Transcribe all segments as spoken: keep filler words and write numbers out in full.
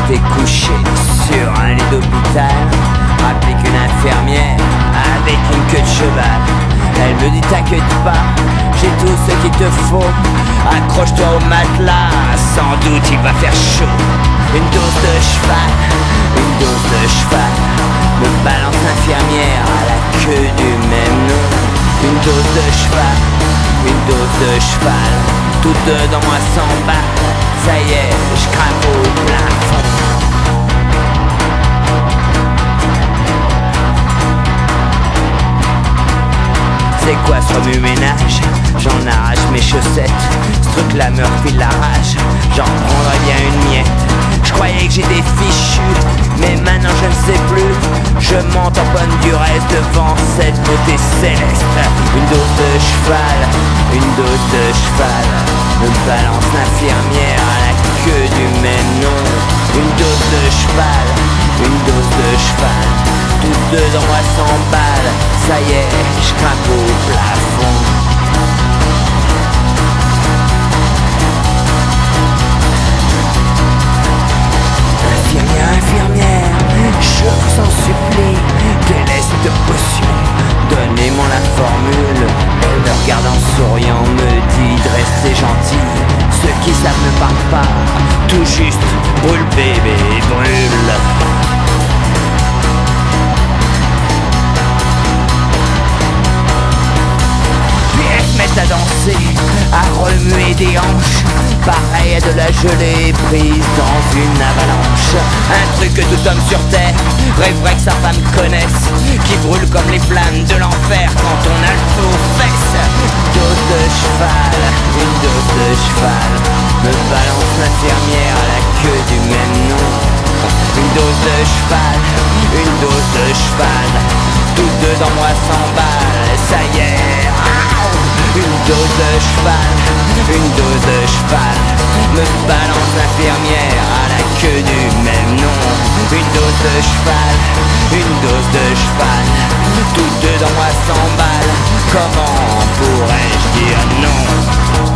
J'étais couché sur un lit d'hôpital, rappelé qu'une infirmière avec une queue de cheval. Elle me dit t'inquiète pas, j'ai tout ce qu'il te faut, accroche-toi au matelas, sans doute il va faire chaud. Une dose de cheval, une dose de cheval, me balance l'infirmière à la queue du même nom. Une dose de cheval, une dose de cheval, toutes deux dans moi s'emballent. Ça y est, je craque au plafond. C'est quoi ce remue-ménage? J'en arrache mes chaussettes, ce truc-là me refile la rage, j'en prendrais bien une miette. Je croyais que j'étais fichu, mais maintenant je ne sais plus. Je m'en tamponne du reste devant cette beauté céleste. Une dose de cheval, une dose de cheval, me balance l'infirmière à la queue du même nom. Une dose de cheval, une dose de cheval, toutes deux dans moi s'emballent. Ça y est, je craque au plafond. Infirmière, infirmière, je vous en supplie, quelle est cette potion? Donnez-moi la formule. Elle me regarde en souriant, me dit de rester gentil. Ceux qui savent ne parlent pas, tout juste, brûle bébé, brûle. À danser, à remuer des hanches, pareil à de la gelée prise dans une avalanche. Un truc que tout homme sur terre rêverait que sa femme connaisse, qui brûle comme les flammes de l'enfer quand on a le feu aux fesses. Dose de cheval, une dose de cheval, me balance l'infirmière à la queue du même nom. Une dose de cheval, une dose de cheval, toutes deux dans moi s'emballent. Ça y est, une dose de cheval, une dose de cheval, me balance l'infirmière à la queue du même nom. Une dose de cheval, une dose de cheval, toutes deux dans moi s'emballent. Comment pourrais-je dire non?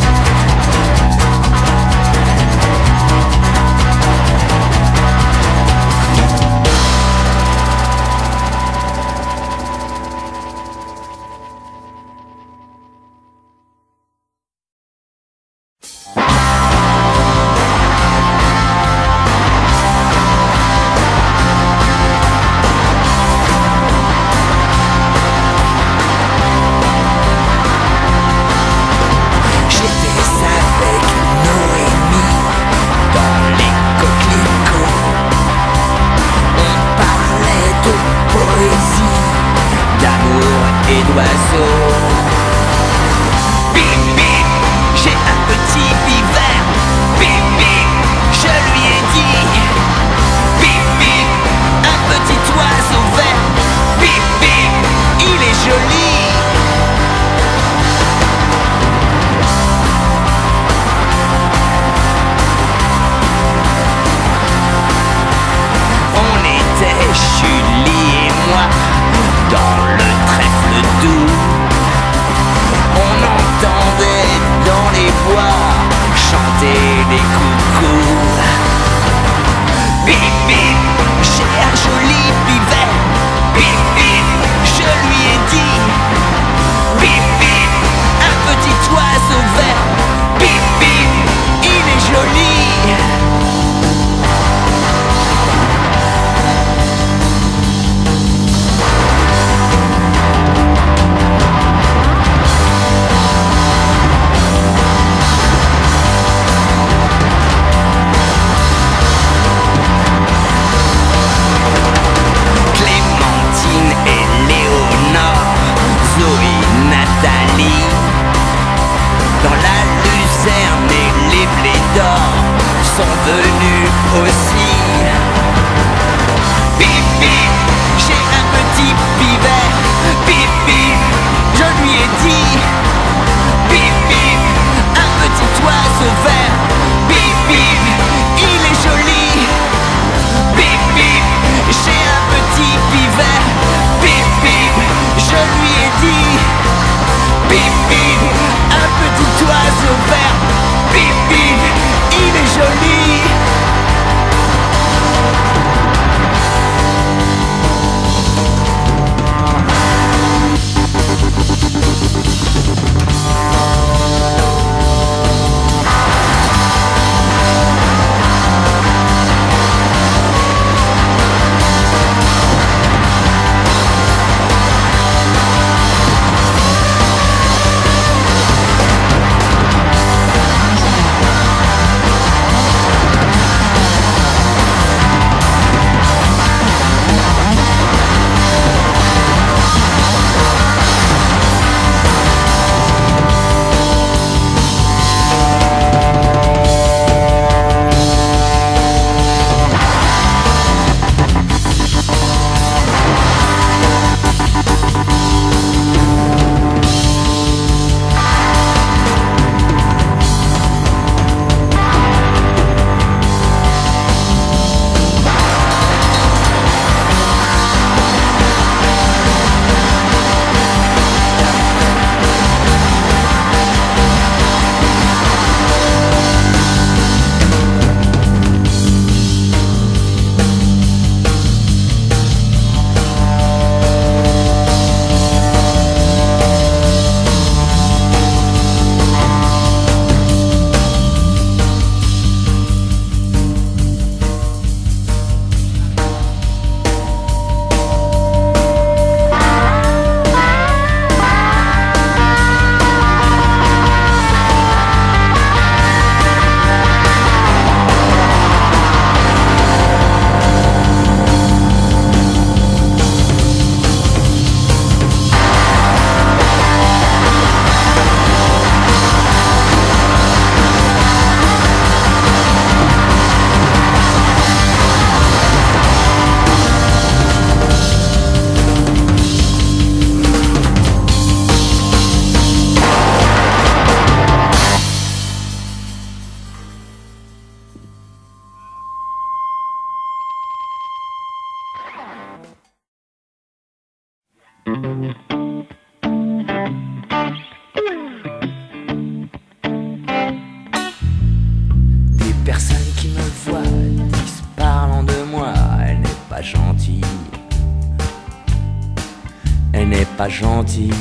pas gentille,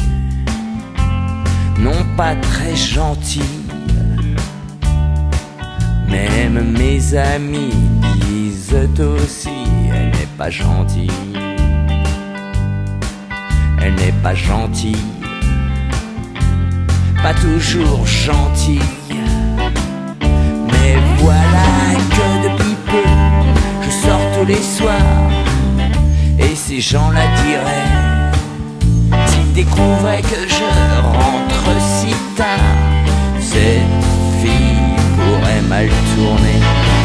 non pas très gentille. Même mes amis disent aussi, elle n'est pas gentille, elle n'est pas gentille, pas toujours gentille. Mais voilà que depuis peu, je sors tous les soirs, et ces gens la diraient, s'ils découvraient que je rentre si tard, cette fille pourrait mal tourner.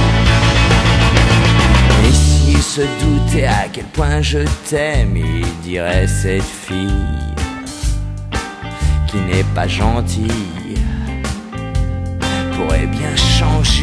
Et s'ils se doutaient à quel point je t'aime, ils diraient, cette fille qui n'est pas gentille pourrait bien changer.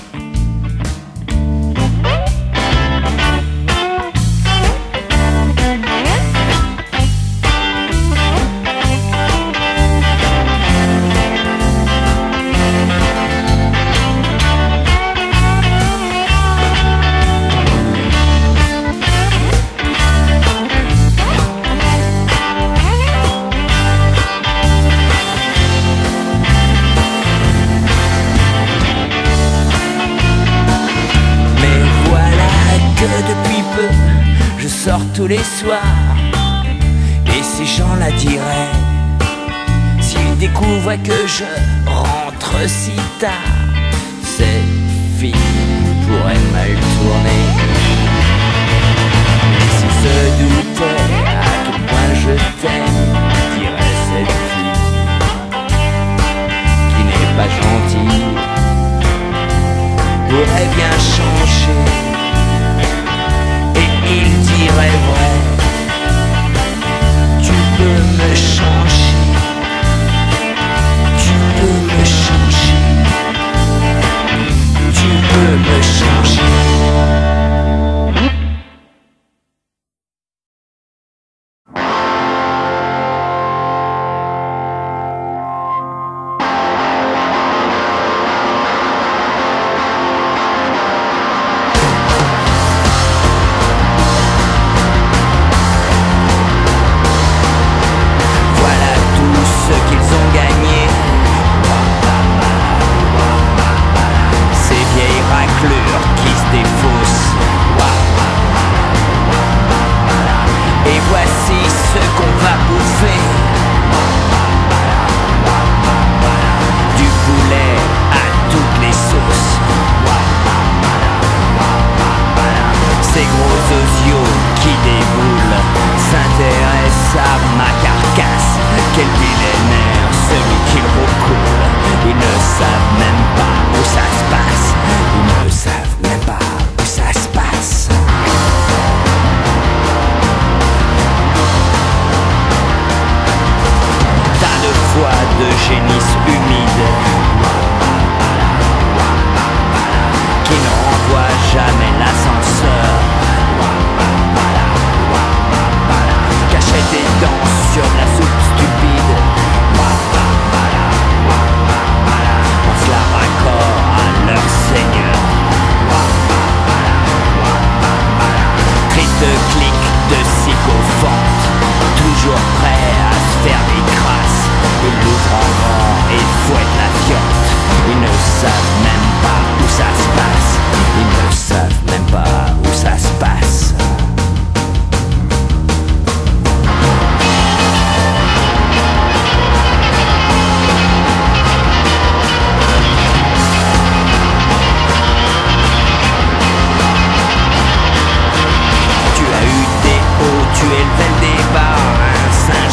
Depuis peu, je sors tous les soirs, et ces gens la diraient, s'ils découvraient que je rentre si tard, cette fille pourrait mal tourner. Et s'ils se doutaient à quel point je t'aime, dirait, cette fille qui n'est pas gentille pourrait bien changer. Il dirait, vrai, tu peux me changer, tu peux me changer, tu peux me changer. Et voici ce qu'on va bouffer, du poulet à toutes les sauces. Ces gros osios qui déboulent s'intéressent à ma carcasse. Quel millénaire, celui qui le recoule. Ils ne savent même pas où ça se passe. Ils ne savent même pas où ça se passe. De génisse humide qui ne renvoie jamais l'ascenseur, cachait des dents sur de la soupe stupide, on se la raccorde à leur seigneur. Cri de clic de sycophante, toujours prêt à se faire des crasses. Ils l'ouvrent en grand et fouettent la fiotte. Ils ne savent même pas où ça se passe. Ils ne savent même pas où ça se passe. Tu as eu des hauts, tu élevais des bas, un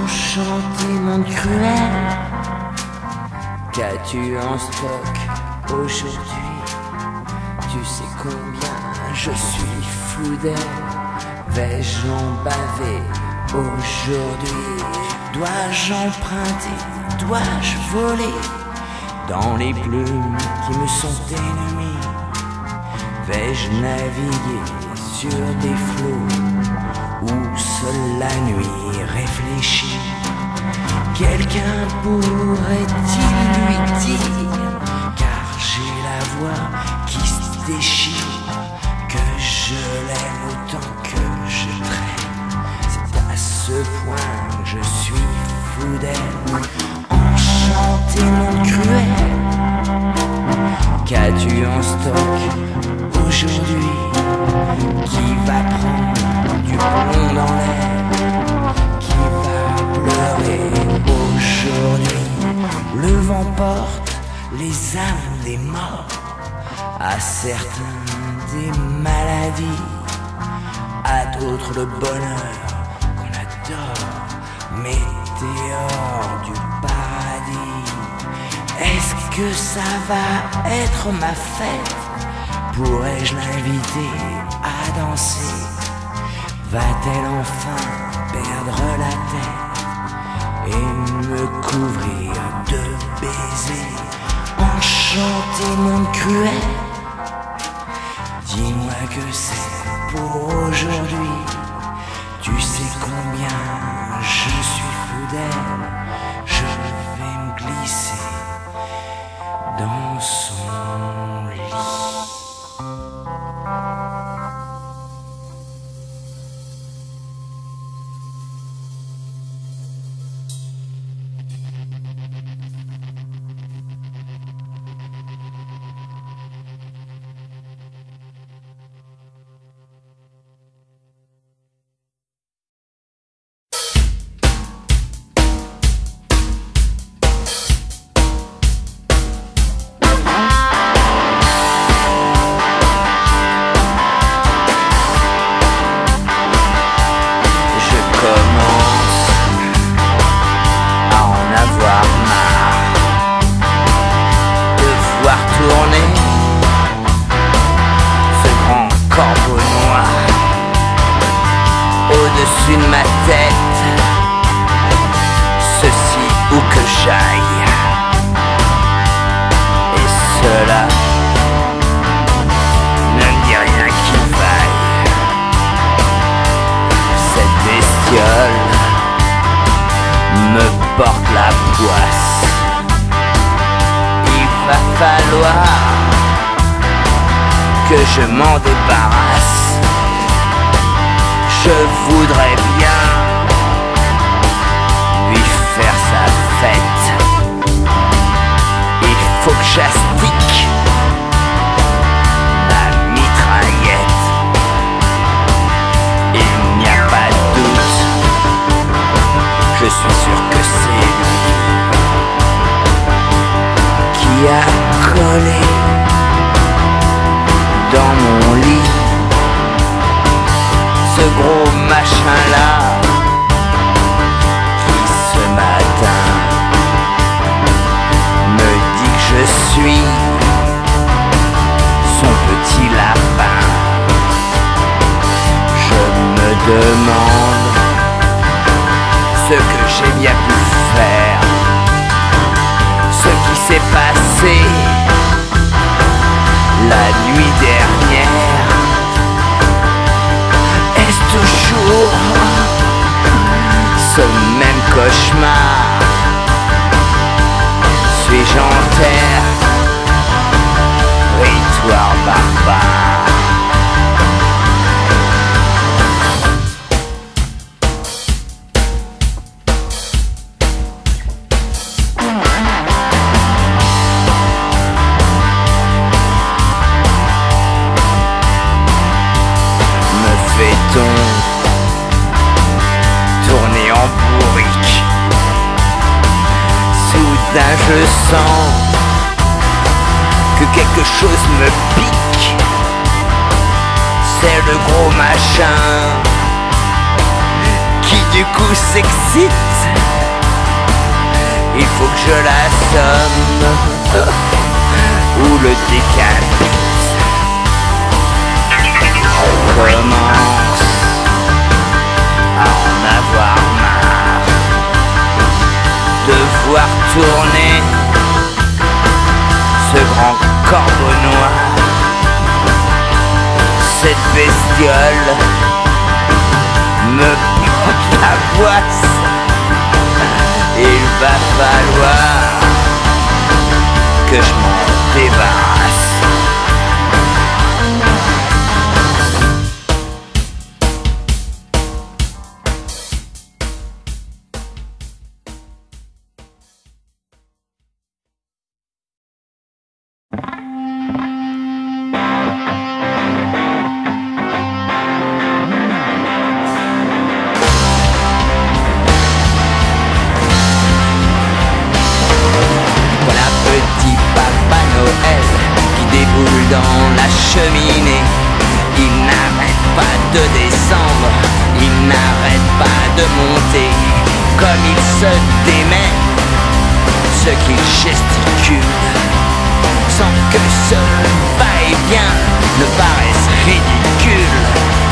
Enchanté monde cruel, qu'as-tu en stock aujourd'hui? Tu sais combien je suis fou d'elle. Vais-je en baver aujourd'hui? Dois-je emprunter? Dois-je voler dans les plumes qui me sont ennemies? Vais-je naviguer sur des flots où seule la nuit réfléchit? Quelqu'un pourrait-il lui dire, car j'ai la voix qui se déchire, que je l'aime autant que je traîne? C'est à ce point que je suis fou d'elle. Enchanté monde cruel, qu'as-tu en stock aujourd'hui? Qui va prendre du plomb dans l'air? Qui va pleurer aujourd'hui? Le vent porte les âmes des morts, à certains des maladies, à d'autres le bonheur qu'on adore, météore du paradis. Est-ce que ça va être ma fête? Pourrais-je l'inviter à danser? Va-t-elle enfin perdre la tête et me couvrir de baisers? Enchanté monde cruel, dis-moi que c'est pour aujourd'hui. Tu sais combien je suis fou d'elle. Je vais me glisser dans son lit. Au-dessus de ma tête, ceci où que j'aille, et cela ne me dit rien qui vaille. Cette bestiole me porte la poisse. Il va falloir que je m'en débarrasse. Je voudrais bien lui faire sa fête. Il faut que j'astique la mitraillette. Il n'y a pas de doute, je suis sûr que c'est lui qui a collé dans mon lit ce gros machin-là, qui ce matin me dit que je suis son petit lapin. Je me demande ce que j'ai bien pu faire, ce qui s'est passé la nuit dernière. Toujours ce même cauchemar. Suis-je en terre, territoire barbare? Me fait-on tourner en bourrique? Soudain je sens que quelque chose me pique. C'est le gros machin qui du coup s'excite il faut que je l'assomme ou le décapite. Je commence à en avoir marre de voir tourner ce grand corbeau noir, cette bestiole me porte la boisse. Il va falloir que je m'en débarrasse. Dans la cheminée, il n'arrête pas de descendre, il n'arrête pas de monter. Comme il se démène, ce qu'il gesticule, sans que ce va-et-vient ne paraisse ridicule.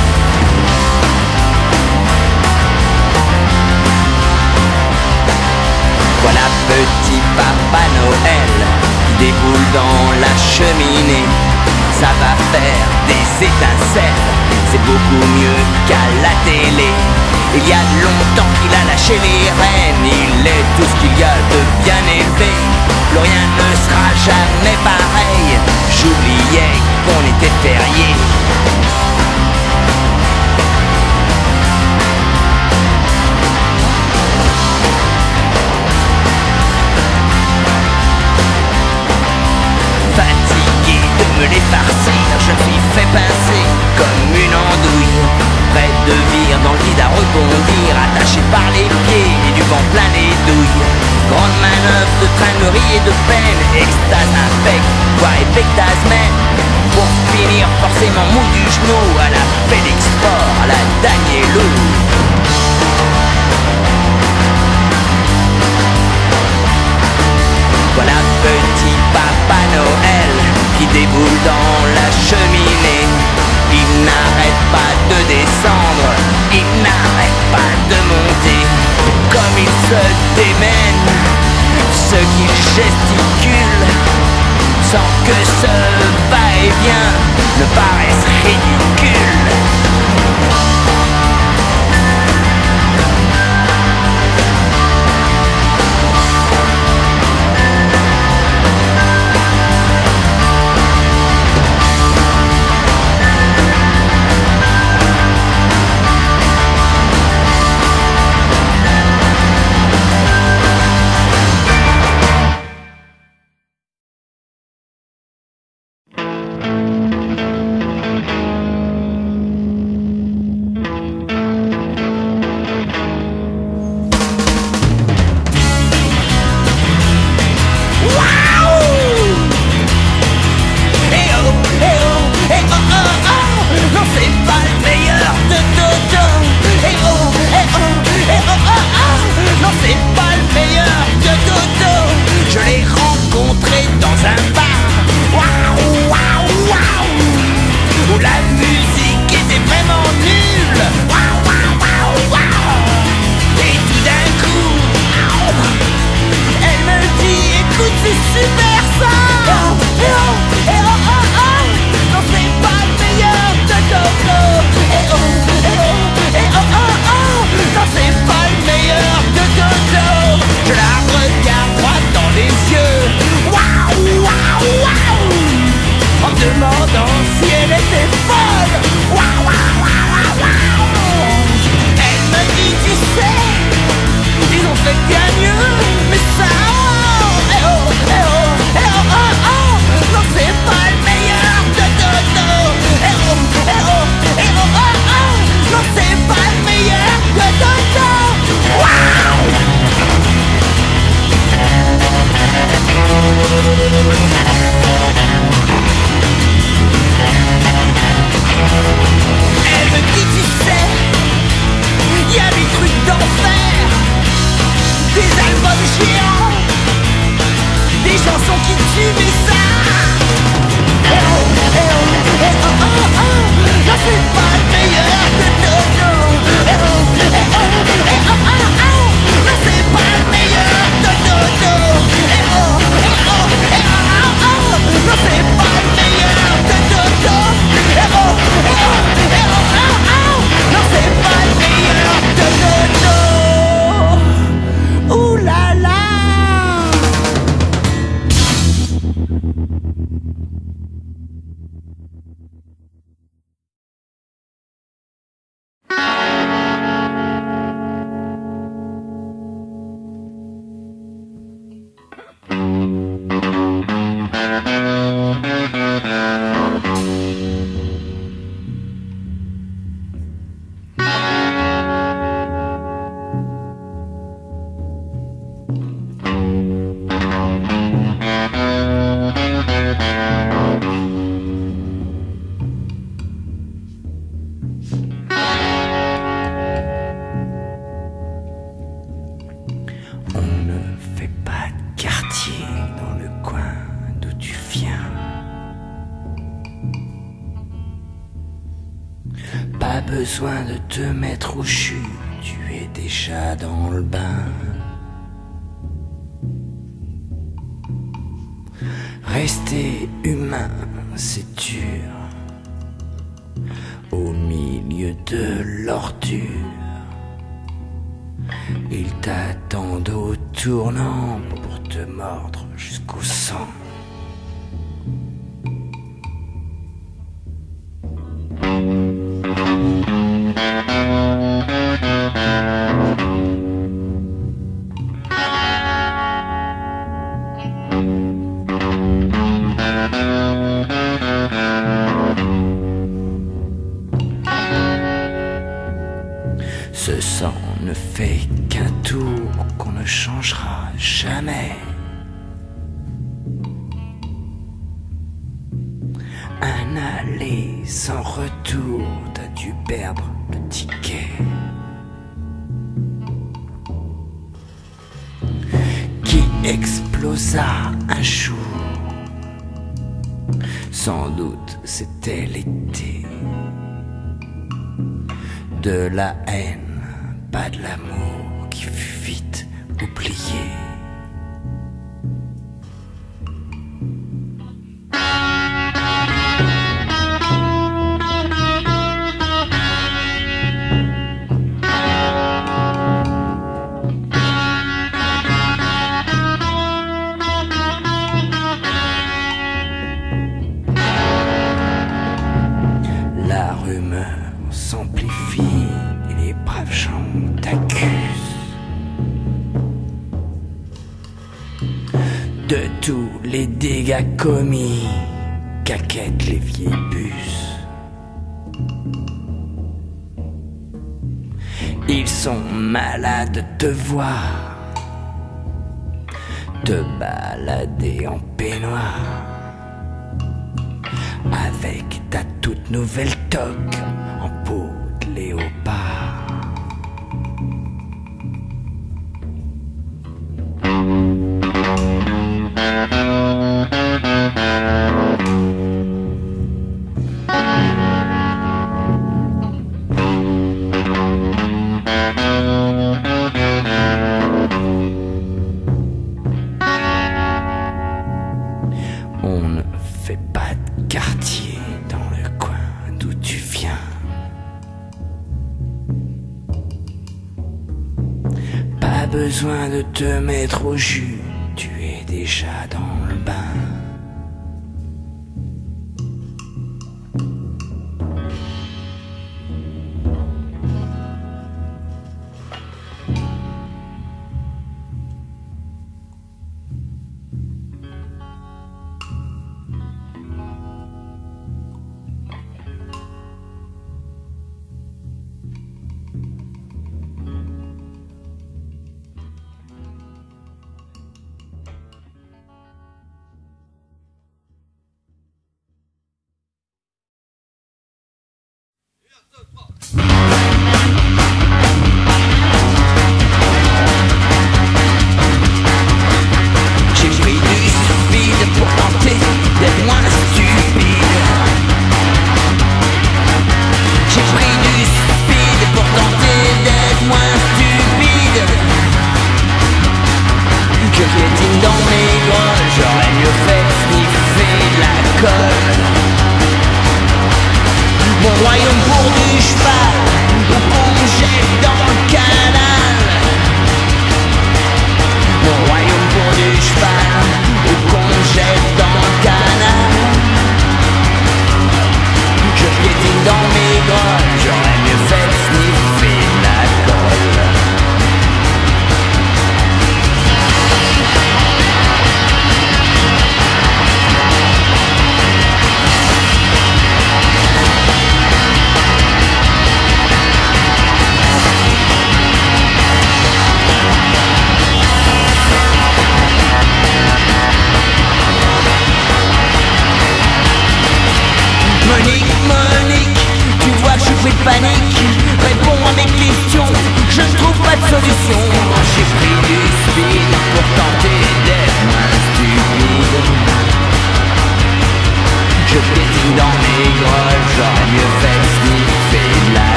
Voilà petit Papa Noël qui déboule dans la cheminée. Ça va faire des étincelles, c'est beaucoup mieux qu'à la télé. Il y a longtemps qu'il a lâché les rênes, il est tout ce qu'il y a de bien élevé. Plus rien ne sera jamais pareil, j'oubliais qu'on était férié. Me les farcir, je me suis fait pincer comme une andouille, près de vire dans le vide à rebondir, attaché par les pieds et du vent plein les douilles. Grande manœuvre de tringuerie et de peine, extase infecte, voire épectase même, pour finir forcément mou du genou à la Félix Sport, à la Danielou. Voilà petit Papa Noël qui déboule dans la cheminée. Il n'arrête pas de descendre, il n'arrête pas de monter. Comme il se démène, ce qu'il gesticule, sans que ce va-et-vient ne paraisse ridicule. Pas besoin de te mettre au jus, tu es déjà dans le bain. Rester humain, c'est dur, au milieu de l'ordure. Ils t'attendent au tournant pour te mordre jusqu'au sang. Ce sang ne fait qu'un tour qu'on ne changera jamais. Un aller sans retour, t'as dû perdre le ticket. Qui explosa un jour, sans doute c'était l'été. De la haine, pas de l'amour qui fut vite oublié. La rumeur s'amplifie et les braves gens t'accusent de tous les dégâts commis qu'acquettent les vieilles bus. Ils sont malades de te voir te balader en peignoir avec ta toute nouvelle toque en peau de léopard. On ne fait pas de quartier dans le coin d'où tu viens. Pas besoin de te mettre au jus, tu es déjà dans le bain. J'ai pris du speed pour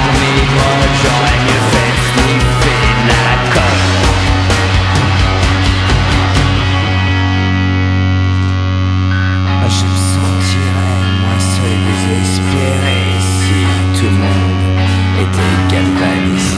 dans mes grottes, j'aurais mieux fait de sniffer de la coque. Je me sentirais moins seul et désespéré si tout le monde était galvanisé.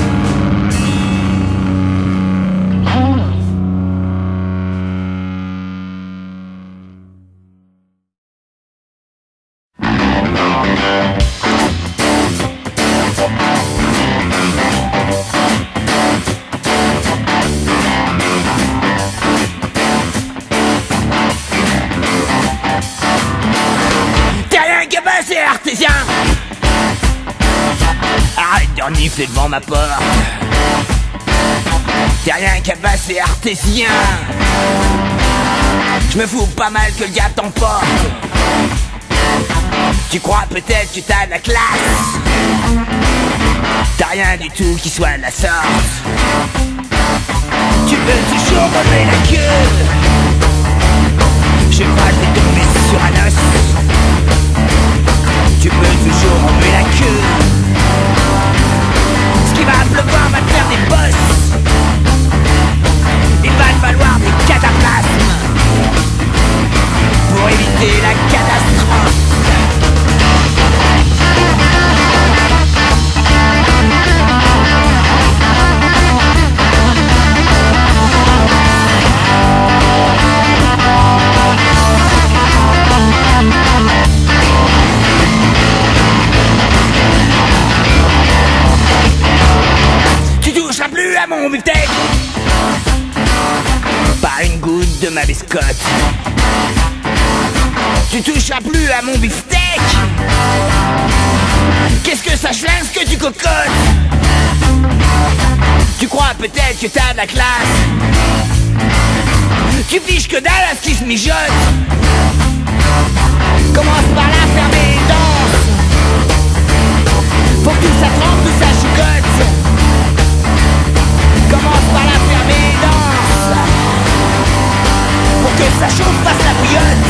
C'est artésien. Arrête de renifler devant ma porte. T'es rien qu'à passer artésien. Je me fous pas mal que le gars t'emporte. Tu crois peut-être que t'as de la classe. T'as rien du tout qui soit de la sorte. Tu veux toujours relever la queue. Je crois que t'es tombé sur un os. Tu peux toujours remuer la queue. Ce qui va pleuvoir va te faire des bosses. Il va te falloir des cataplasmes pour éviter la catastrophe. À mon beefsteak, pas une goutte de ma biscotte. Tu toucheras plus à mon beefsteak. Qu'est-ce que ça chlingue ce que tu cocottes. Tu crois peut-être que t'as de la classe. Tu fiches que dalle à ce qui se mijote. Commence par là, fermer les dents. Faut que tout ça trempe, tout ça chicote. Commence par la fermer les dents pour que ça chauffe, fasse la bouillotte.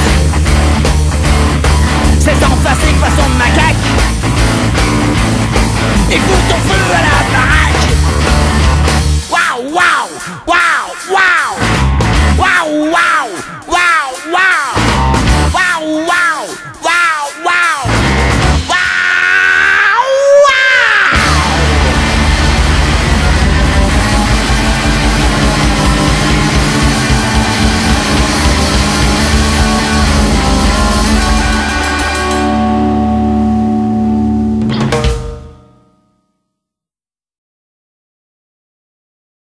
C'est en face façon de macaque. Et fous ton feu à la baraque.